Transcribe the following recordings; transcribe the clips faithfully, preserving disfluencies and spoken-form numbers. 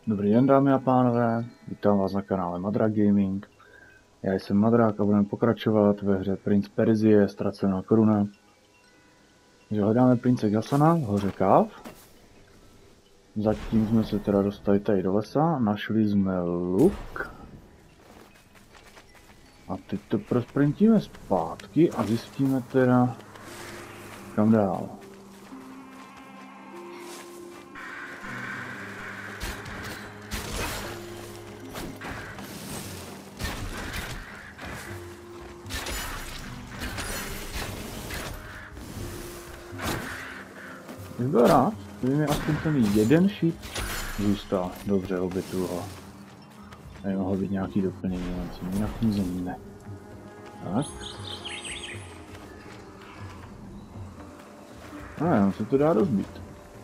Dobrý den, dámy a pánové, vítám vás na kanále Madrak Gaming. Já jsem Madrak a budeme pokračovat ve hře Prince Persie, Ztracená koruna. Takže hledáme prince Ghasana v hoře Káv. Zatím jsme se teda dostali tady do lesa, našli jsme luk. A teď to prosprintíme zpátky a zjistíme teda, kam dál. Bych byl rád, kdyby mi aspoň ten jeden šíp zůstal dobře obytu ho. Tady mohlo být nějaký doplnění, ale jinak nic ne. Tak. No, jenom se to dá rozbít.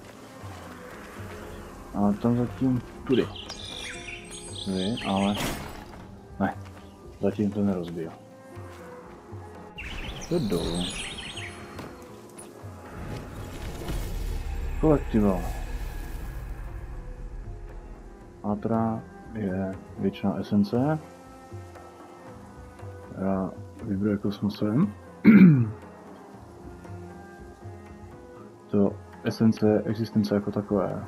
Ale tam zatím tudy. Tudy, ale ne, zatím to nerozbiju. To dolů. Kolektivo. A teda je většina esence. Já vybruje kosmosem. To esence existence jako takové.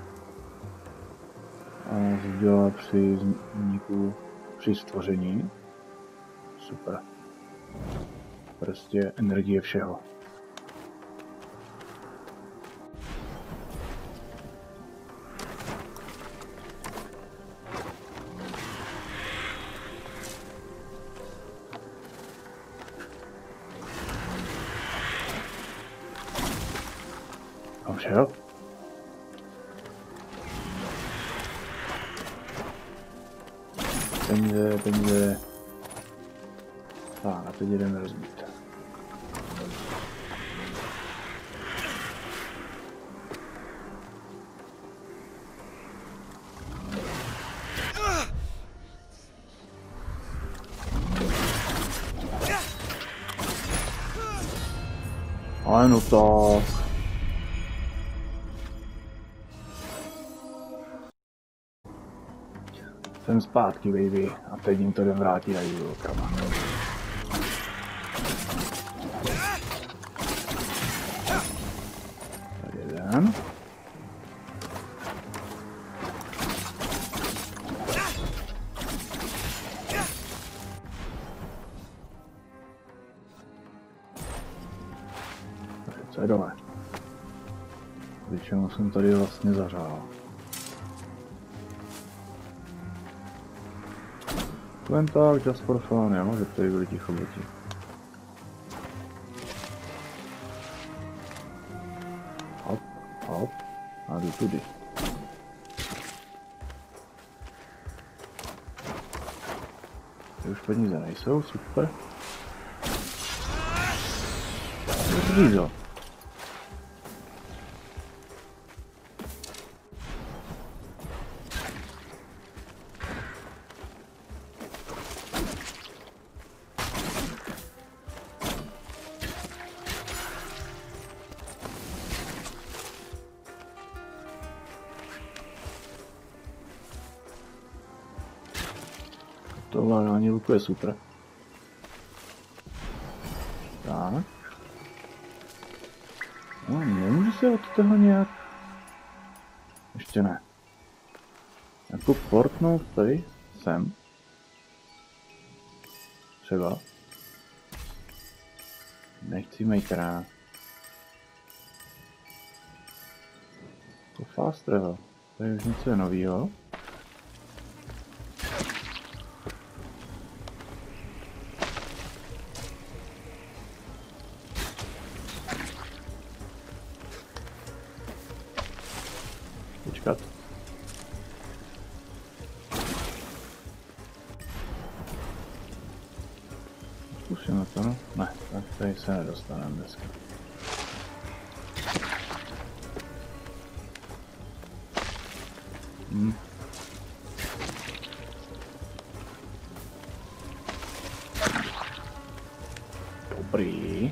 A dělá při vzniku, při stvoření. Super. Prostě energie všeho. Šel? Peníze, peníze. Tak, a teď jdeme rozbít. Ale no to... Jsem zpátky, baby, a teď jim to jdem vrátit a jdu okama. Tady jeden. Tady, co je dole? Většinou jsem tady vlastně zařál. Len tak, just for fun, jo, že tady byli ticho boti. Hop, hop, a jdu tudy. Tady už peníze nejsou, super. Zřízo. To ovládání luku je super. Tak. No, nemůžu se od toho nějak... Ještě ne. Jako portnout tady sem. Třeba. Nechci makera. To fast travel. To je už něco novýho. Počkat. Zkusíme to, no? Ne, tak tady se nedostaneme dneska. Hmm. Dobrý.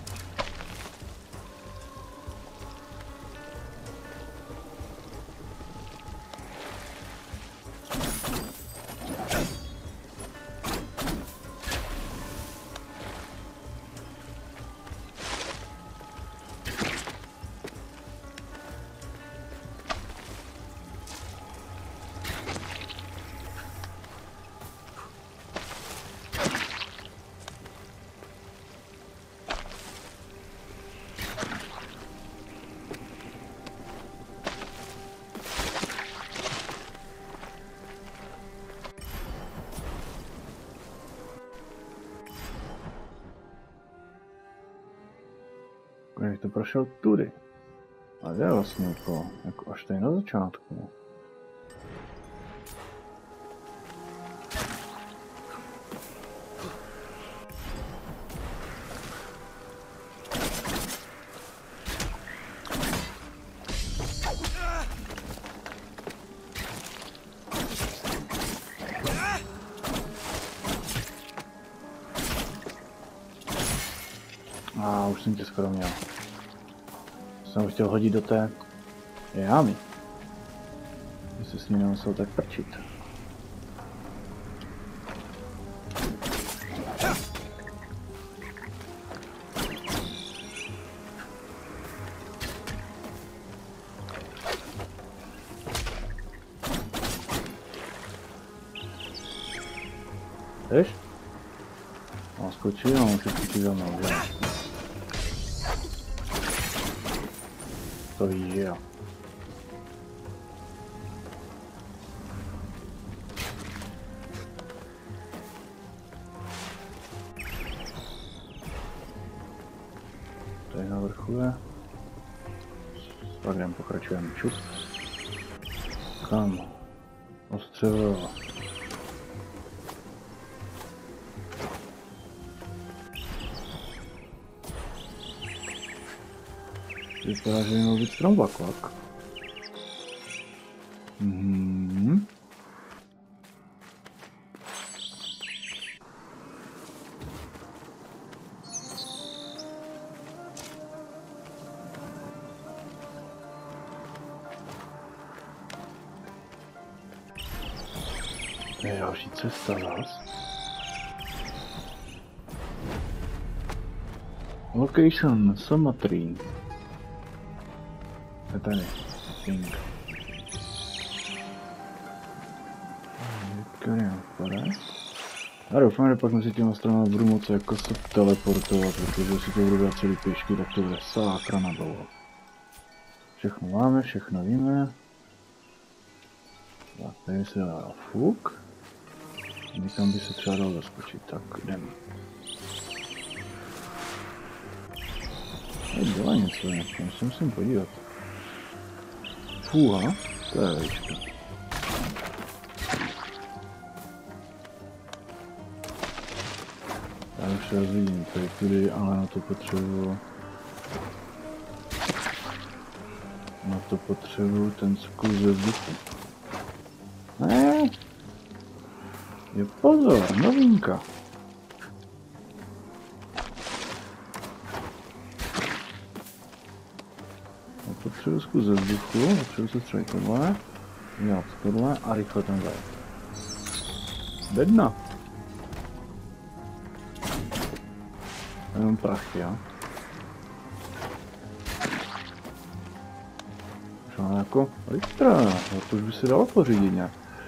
bych to prošel tudy. A kde je vlastně okolo? Jako až tady na začátku. A už jsem tě skoro měl. Jsem ho chtěl hodit do té jámy. Že se s ním nemusel tak prčit. Jdeš? On skočil, on se skočí za mnou, že? To víš, že jo. Tady na vrchu je. S Vagrem pokračujeme čup. Kam? Ostřelila. Vypadá, že měl být strombakvak. Mhm. To je další cesta zás. Location Sumatra. Je tady. Ping. A doufám, že pak mezi těma stranami budu moci jako se teleportovat, protože si to budu dát celý pěšky, tak to bude sákra na dlouho. Všechno máme, všechno víme. Tak, tady se dá fuk. Někam by se třeba dal zaskočit, tak jdeme. Tady byla něco, tam se musím podívat. Fúha, to je vejška. Já už se rozvidím tady tudy, ale na to potřebuji... Na to potřebuji ten skluz ze vzduchu. Ne. Je pozor, novinka. Potřebuji zkus ze vzduchu, potřebuji se třeba tohle, dělat tohle a rychle ten zajet. Bedna. Jenom prachy, jo. Už mám jako litra, to už by se dalo pořídit nějak.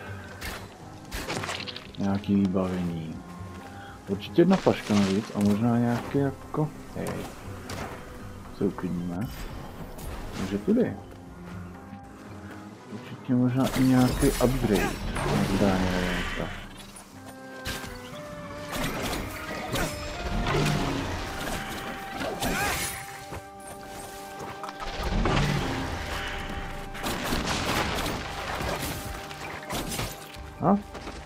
Nějaký vybavení. Určitě jedna flaška navíc a možná nějaký jako... Hej. Se uklidníme. Takže tudy. Určitě možná i nějaký upgrade. Zdání nevím. A?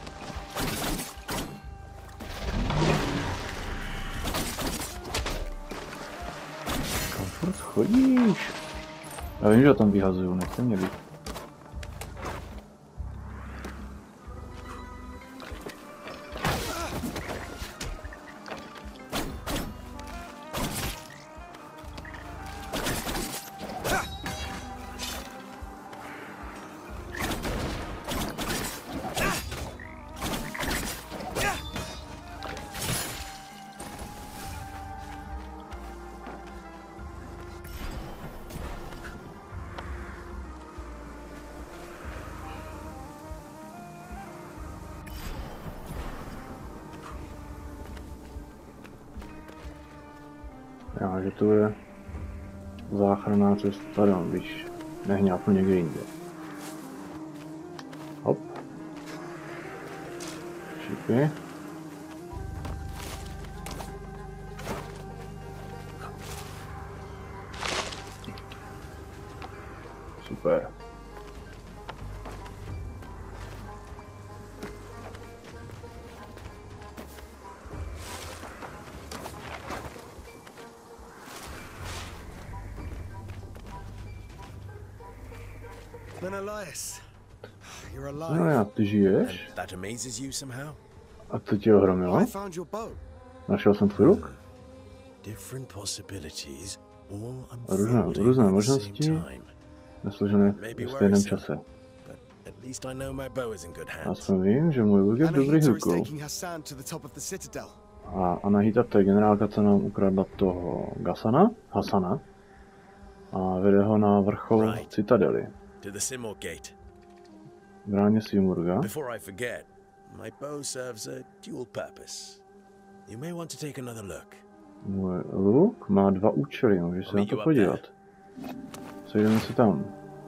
Kam furt chodíš? Já vím, že ho tam vyhazuju, nechte mě být. Já, že to je záchranná cesta, tam, víš, nehňápnu někde jinde. Hop. Šipy. super. Menelaus, you're No alive. já, ty žiješ? And that amazes you somehow? A co tě ohromilo? I found your boat. Našel jsem tvůj luk? Different possibilities, all Různé, unfolding různé at the možnosti, same time. nesložené Maybe v stejném worrisome, čase. but at least I know my bow is in good hands. Aspoň vím, že můj luk je v dobrých Anahita is rukou. taking Hassan to the top of the citadel. A Anahita, to je generálka, co nám ukradla toho Gasana, Hasana, a vede ho na vrchol Right. citadely. To the Simor Gate. V bráně Simurga. Before I forget, my bow serves a dual purpose. You may want to take another look. Můj luk má dva účely, můžeš se na to podívat. Sejdeme se tam.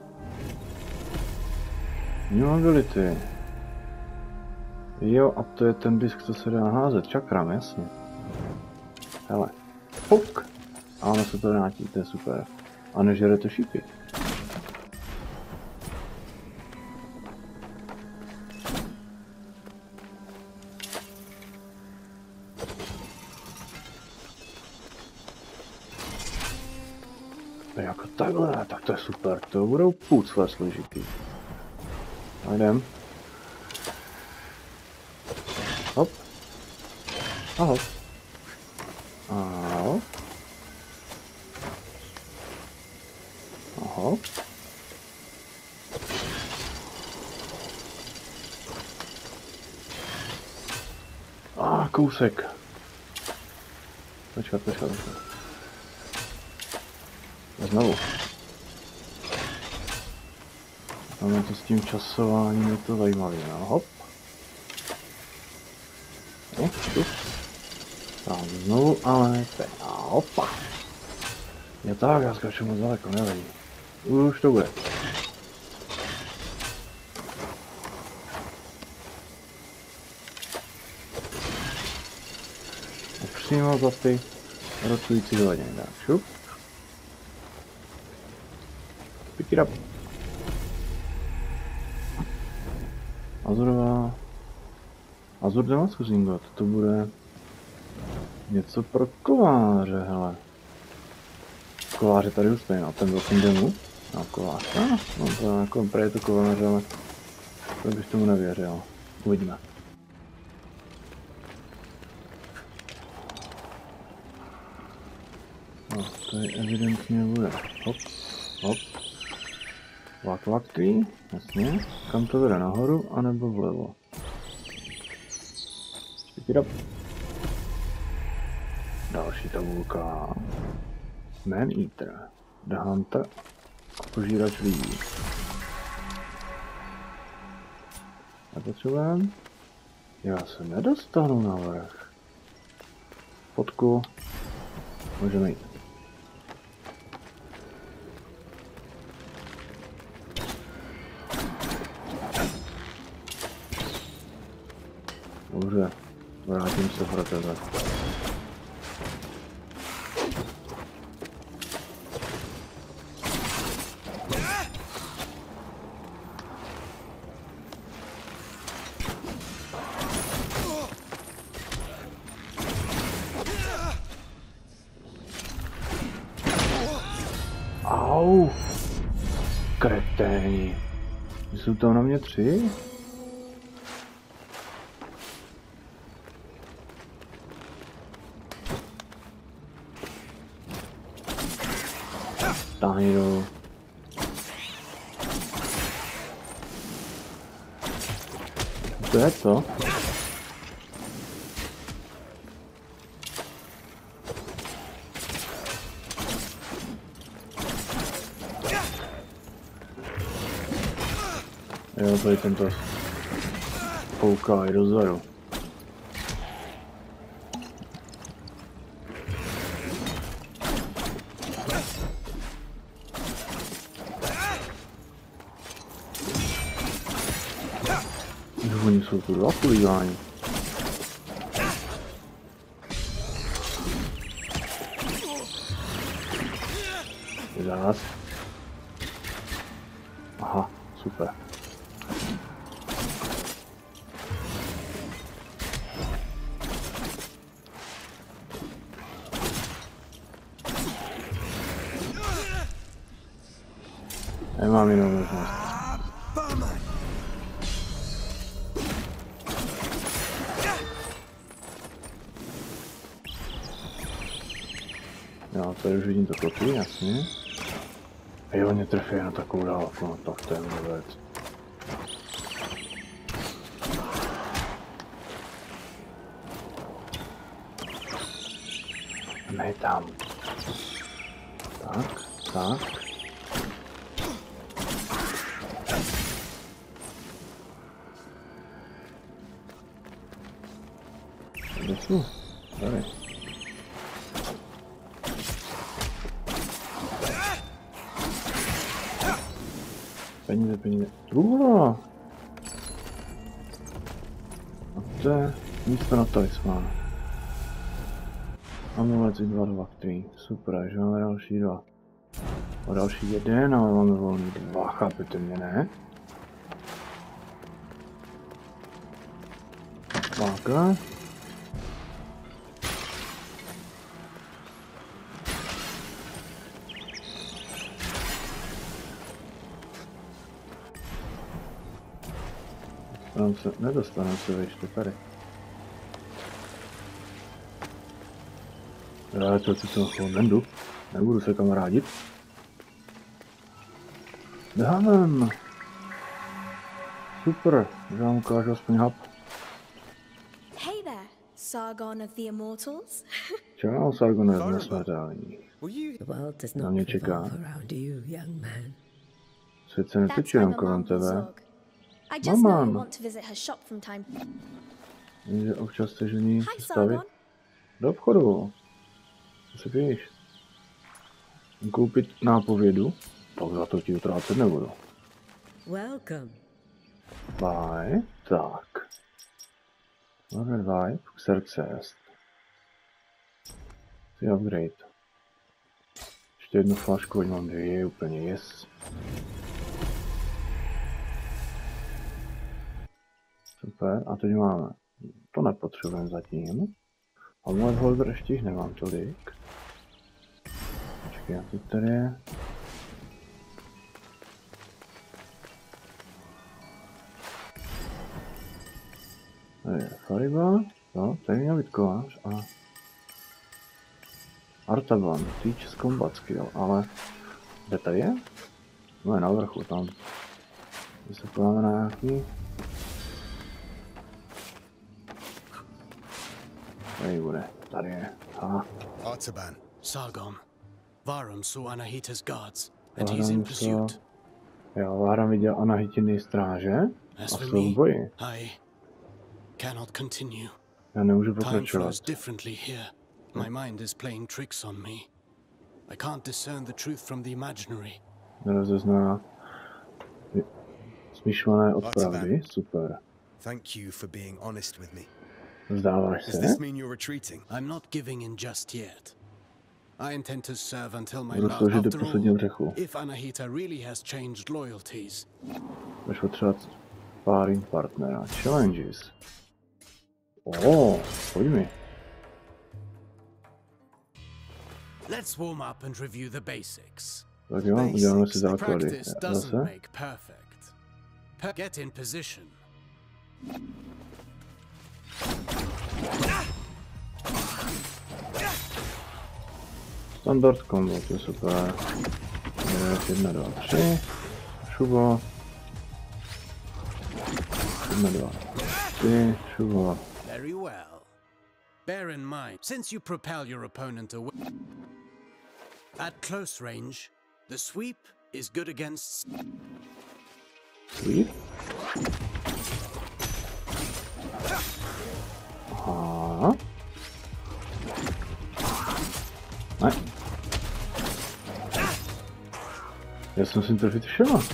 New ability. Jo, a to je ten disk, co se dá házet. Čakram, jasně. Hele. Fuk. A ono se to vrátí, to je super. A nežere to šípy. Jako takhle, tak to je super, to budou půcle složitý. A jdem. Hop. A hop. A hop. A hop. A kousek. Počkat, počkat, počkat. Znovu. Máme to s tím časováním, je to zajímavé, no, hop. No, tu. Tam znovu, ale teď, a hopa. Je tak, já skáču moc daleko, nevadí. Už to bude. A přímo za ty rotující hodiny, tak šup. Pick it up. Azurová. Azur Damascus Ingot, to bude něco pro kováře, hele. Kováře tady už stojí, no, ten byl v demo. No, kovář, no, no to jako prej to kovář, ale to bych tomu nevěřil. Uvidíme. No, to je evidentně bude. Hop, hop. Vlak, vlaky, jasně. Kam to vede, nahoru, anebo vlevo? Pick it up. Další tabulka. Man Eater. The Hunter. Požírač lidí. Nepotřebujeme. Já se nedostanu na vrch. Fotku. Můžeme jít. Dobře, vrátím se pro tebe. Au! Kreténi. Jsou tam na mě tři? Táhni dolů. To je to? Jo, tady tento kouká i dozadu. Oni jsou tu dva kulíváni. Zás. Nemám jinou možnost. Jo, tady už vidím to kopí, jasně. A jo, mě trefí na takovou dálku, no tak to je vůbec. Ne tam. Tak, tak. Kde jsou? Tady. Peníze, peníze. Uha! A to je místo na talismán. Amulet dva, dva, tři. Super, že máme další dva. A další jeden, ale máme volný dva, chápete mě, ne? Páka. Dostaneme se, nedostaneme se ještě tady. Já to si toho nendu. Nebudu se kamarádit. Dámem. Super, že vám ukážu aspoň hub. Hey there, Sargon of the Immortals. Čau, Sargon je nesmrtelný. The world does Na not mě čeká. revolve around you, young man. Svět se That's netočí my jen mum, kolem tebe. Zorg. I just know you Mama. want to visit her shop from time. Jenže občas se žení Hi, stavit Sargon. do obchodu. Co si píš? Koupit nápovědu? Tak za to ti utrácet nebudu. Welcome. Bye. Tak. Máme vibe, Xerxes. Si upgrade. Ještě jednu flašku, ať mám dvě, úplně yes. Super, a teď máme, to nepotřebujeme zatím. A můj holder ještě jich nemám tolik. Počkej, a teď tady je. Tady je Fariba, no, tady měl být kovář a Artaban, teach combat skill, ale kde tady je? No je na vrchu tam. Když se podíváme na nějaký. Tady bude, tady je. Aha. Artaban. Sargon. Varum saw Anahita's guards, and he's Varum in saw- pursuit. Jo, Váram viděl Anahitiny stráže a As for jsou v me, boji. I cannot continue. Já nemůžu Time pokračovat. flows differently here. My mind is playing tricks on me. I can't discern the truth from the imaginary. Nerozezná smyšlené od pravdy, super. Thank you for being honest with me. Vzdáváš Does se? this mean you're retreating? I'm not giving in just yet. I intend to serve until my Budu last. sloužit do After posledního all, břechu. if Anahita really has changed loyalties, Budeš potřebovat sparring partnera. Challenges. O, pojď mi. let's warm up and review the basics. Tak jo, uděláme si základy. Practice doesn't Zase? make perfect. Per- Get in position. Standard combo, to je super. Jedna, dva, tři. Šubo. Jedna, dva, tři. Šubo. Very well. Bear in mind, since you propel your opponent away at close range, the sweep is good against. Sweep. Aha. Ne. Já jsem si trefit všema.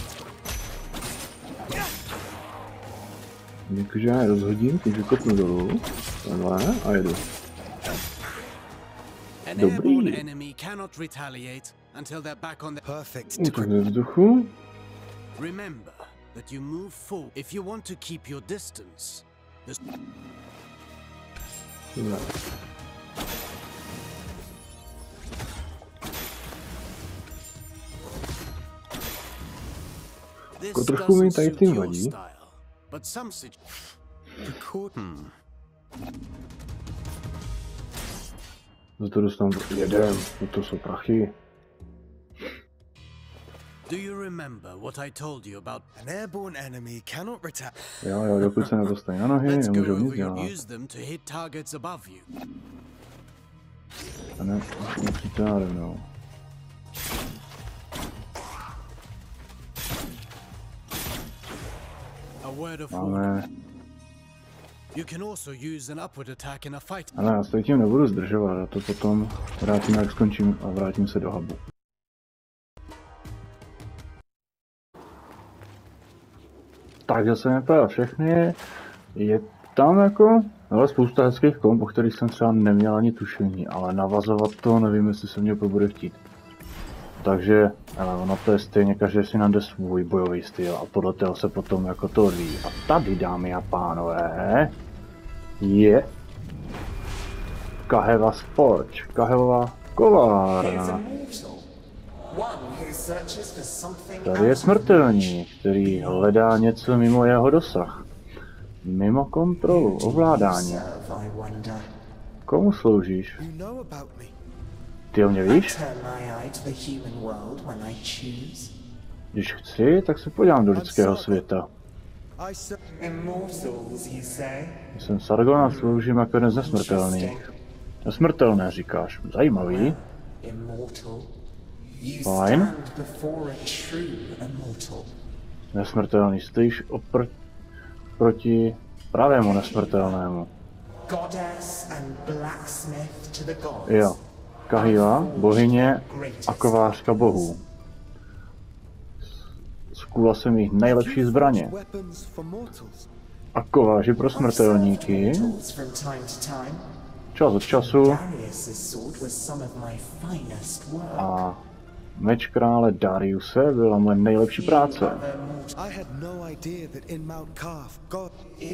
Jakože já je rozhodím, teď vykopnu dolů. Takhle a jedu. An Dobrý. airborne enemy cannot retaliate until they're back on the. Perfect to Útok ve vzduchu. Remember that you move forward if you want to keep your distance. The s- Dobrá. This trošku mi doesn't tady suit tím your vadí. style, but some sit- Hmm. Za to dostanu jedem, to jsou prachy. Do you remember what I told you about? An airborne enemy cannot retaliate. Jo, jo, dokud se nedostane na nohy, Let's go nemůžou nic over you. dělat. Use them to hit targets above you. A ne, musíte nade mnou. A word of warning. Máme... You can also use an upward attack in a fight. Ale já se tím nebudu zdržovat, já to potom vrátím, jak skončím a vrátím se do hubu. Takže jsem nepojel všechny, je tam jako, ale spousta hezkých komp, o kterých jsem třeba neměl ani tušení, ale navazovat to nevím, jestli se mě to bude chtít. Takže ale ono to je stejně, každý si najde svůj bojový styl a podle toho se potom jako to odvíjí. A tady, dámy a pánové, je Kaheva Forge, Kaheva kovárna. Tady je smrtelník, který hledá něco mimo jeho dosah. Mimo kontrolu, ovládání. Komu sloužíš? You know about me. Ty o mě víš? Když chci, tak se podívám do lidského světa. I said Jsem Sargon a sloužím jako jeden z nesmrtelných. Nesmrtelné říkáš, zajímavý. Fajn. Nesmrtelný, stojíš opr- proti pravému nesmrtelnému. Jo. Kahiva, bohyně a kovářka bohů. Skula jsem jich nejlepší zbraně. weapons for mortals. A kováži pro smrtelníky. Čas od času. A meč krále Dariuse byla moje nejlepší práce. I had no idea that in Mount Carve, God.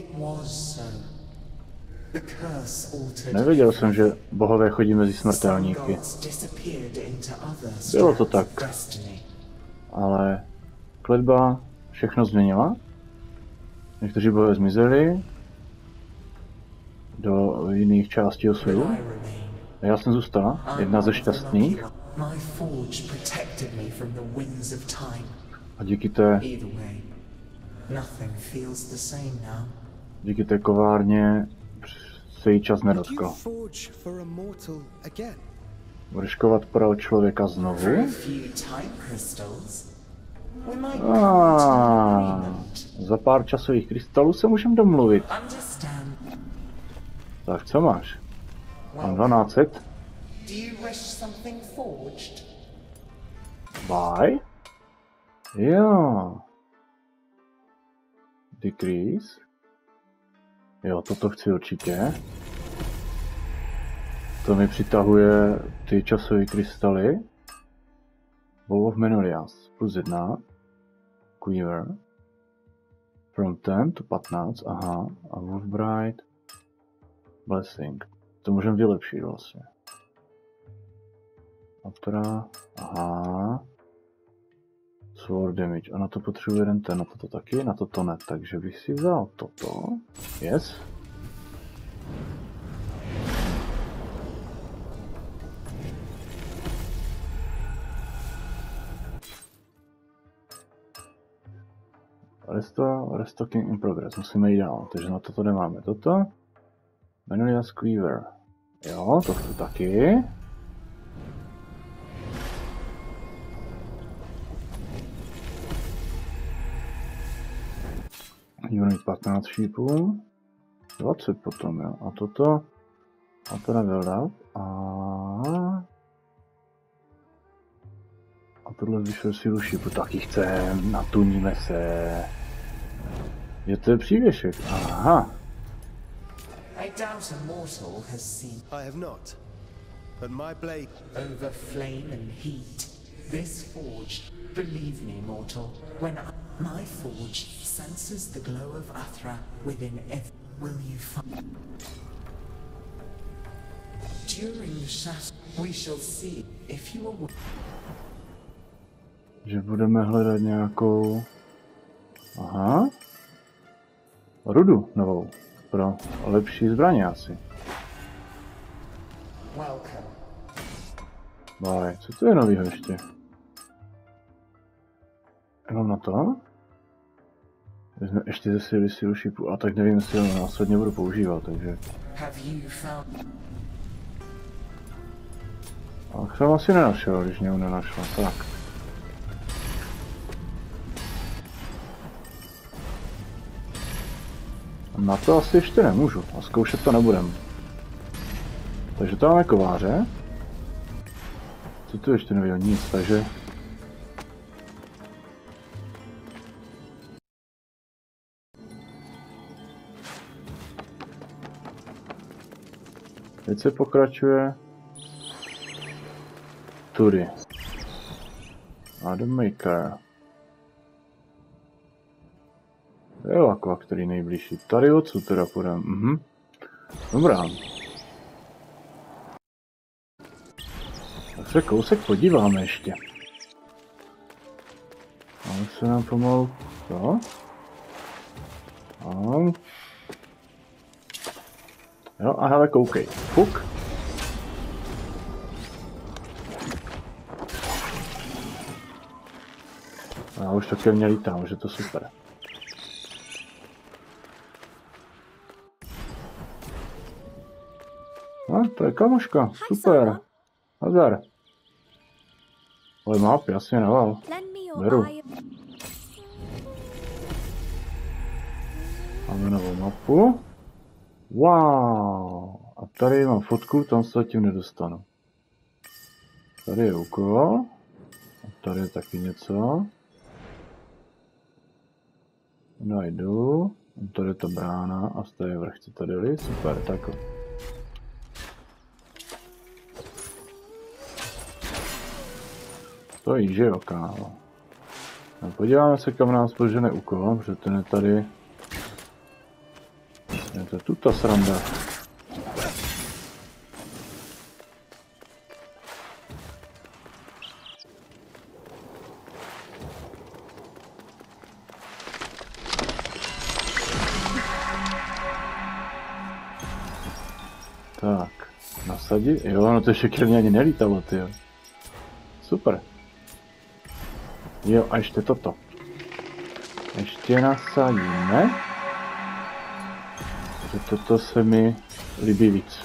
Nevěděl jsem, že bohové chodí mezi smrtelníky. Bylo to tak. Ale kletba všechno změnila. Někteří bohové zmizeli do jiných částí osudu. A já jsem zůstala, jedna ze šťastných. A díky té, díky té kovárně se jí čas You nedotkl. forge for a mortal again. Budeš kovat pro člověka znovu? Ah, za pár časových krystalů se můžeme domluvit. Tak co máš? Mám dvanáct set. Buy? Jo. Decrease? Jo, toto chci určitě. To mi přitahuje ty časové krystaly. Bow of Menorias plus jedna. Quiver. From ten to patnáct, aha. A Wolfbright. Blessing. To můžeme vylepšit vlastně. Atra, aha. Sword damage. A na to potřebuje jeden ten, na toto taky, na toto ne. Takže bych si vzal toto. Yes. Resto, restocking in progress, musíme jít dál, takže na toto nemáme. Toto. Menulia Squeever. Jo, to chci taky. Budu mít patnáct šípů. dvacet potom, jo. A toto. A to nebyl A... A tohle zvyšuje sílu šípu. Taky chcem. Natuníme se. Je to je přívěšek. Aha. I doubt a mortal has seen I have not. But my blade. over flame and heat. This forge, believe me, mortal, when I, my forge senses the glow of Athra within it, will you find? During the shadow, we shall see if you are. Že budeme hledat nějakou Aha. Rudu novou. Pro lepší zbraně asi. Welcome. Baj, co to je novýho ještě? Jenom na to? Vezme ještě ze síly sílu šipu, a tak nevím, jestli ho následně budu používat, takže... Have you found... A jsem asi nenašel, když mě ho nenašel, tak. Na to asi ještě nemůžu, a zkoušet to nebudem. Takže to máme kováře. Co tu ještě nevěděl? Nic, takže... Teď se pokračuje tudy. Adam Maker. Jo, aqua, který nejbližší. Tady odsud teda půjdem. Mhm. Dobrá. Tak se kousek podíváme ještě. Ale se nám pomalu... Co? A... Jo, a hele, koukej. Fuk. A já už to ke mně lítám, už je to super. No, to je kamoška, super. Hazar. Ale map, jasně naval. Beru. Máme novou mapu. Wow. A tady mám fotku, tam se tím nedostanu. Tady je úkol. A tady je taky něco. Najdu. A tady je ta brána a tady je vrch, co tady je. Super, tak. Stojí, že jo, kámo. No, podíváme se, kam nás požene úkol, protože ten je tady. Je to tuta sranda. Tak, nasadit? Jo, no to ještě ke mně ani nelítalo, tyjo. Super. Jo, a ještě toto. Ještě nasadíme. Že toto se mi líbí víc.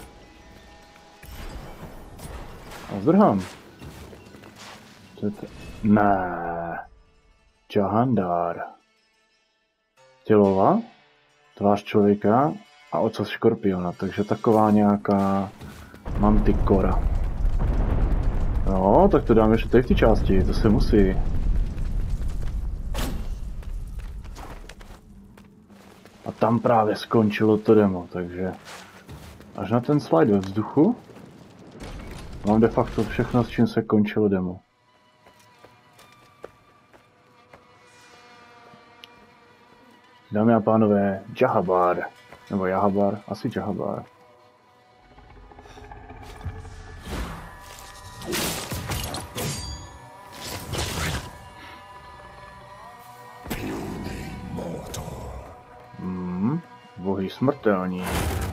A zdrhám. Co je to? Ne. Jahandar. Tělova. Tvář člověka a ocas škorpiona. Takže taková nějaká mantikora. No, tak to dáme ještě tady v té části. To se musí. A tam právě skončilo to demo, takže až na ten slide ve vzduchu mám de facto všechno, s čím se končilo demo. Dámy a pánové, Jahabar, nebo Jahabar, asi Jahabar. Hmm, bohy smrtelní.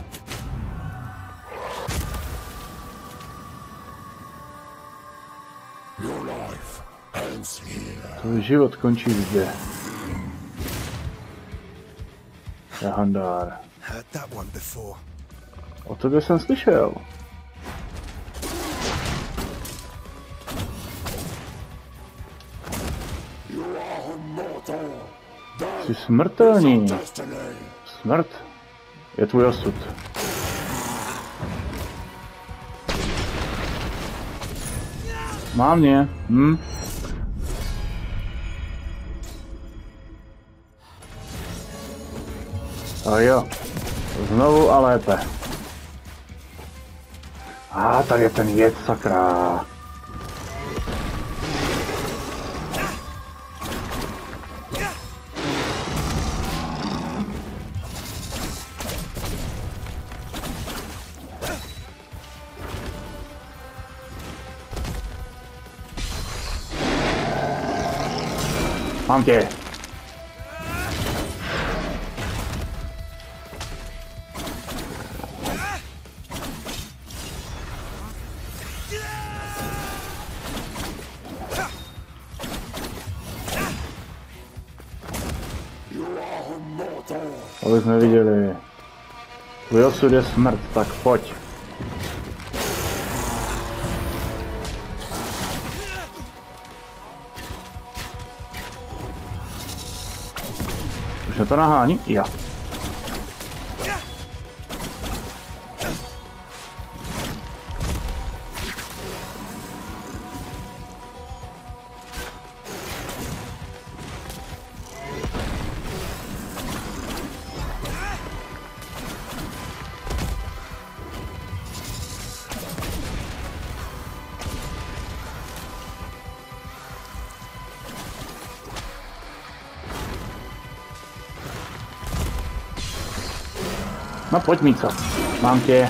Tvůj život končí zde. Jahandar. O tobě jsem slyšel. Jsi smrtelný. Smrt je tvůj osud. Mám mě, hm? A jo, znovu a lépe. A tady je ten jed, sakra. Mám tě. Aby jsme viděli. Tvůj osud je smrt, tak pojď. Už je to nahání? Já. No pojď, Míco. Mám tě.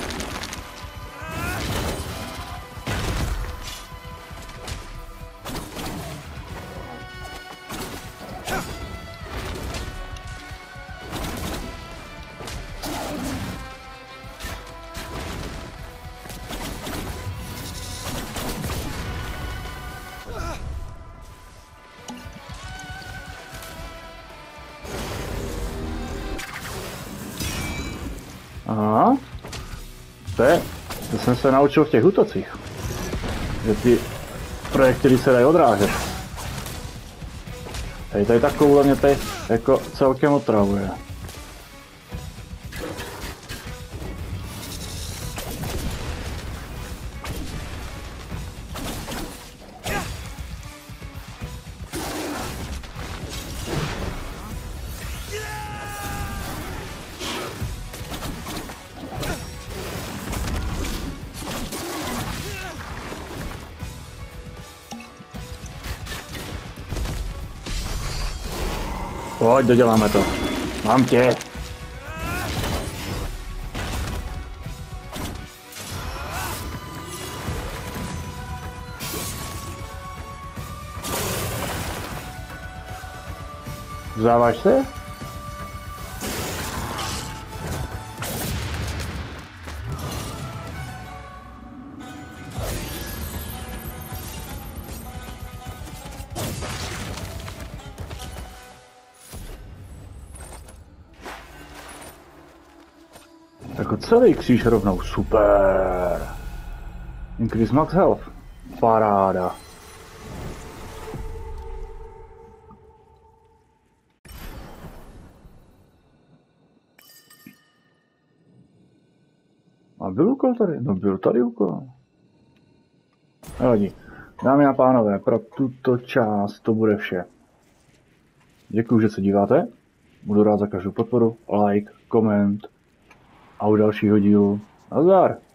Aha. To je, to jsem se naučil v těch útocích. Že ty projektily se dají odrážet. Tady, tady takovou mě tady jako celkem otravuje. Pojď, doděláme to. Mám tě. Vzáváš se? Jako celý kříž rovnou, super. Increase max health, paráda. A byl úkol tady? No byl tady úkol. Nevadí. Dámy a pánové, pro tuto část to bude vše. Děkuji, že se díváte. Budu rád za každou podporu, like, koment a u dalšího dílu. Nazdar!